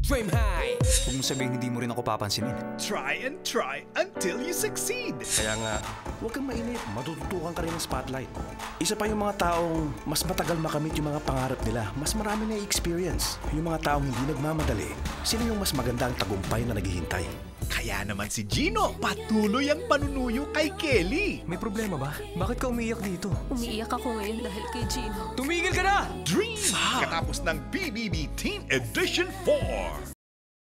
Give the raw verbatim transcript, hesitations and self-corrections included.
Dream high! Huwag mong sabihin hindi mo rin ako papansinin. Try and try until you succeed. Kaya nga, huwag kang mainip. Matututukan ka rin ng spotlight. Isa pa yung mga taong mas matagal makamit yung mga pangarap nila. Mas marami na experience. Yung mga taong hindi nagmamadali. Sila yung mas magandang tagumpay na naghihintay. Kaya naman si Gino, patuloy ang panunuyo kay Kelly. May problema ba? Bakit ka umiiyak dito? Umiiyak ako ngayon dahil kay Gino. Tumigil ka na! Dream! Katapos ng B B B Teen Edition four.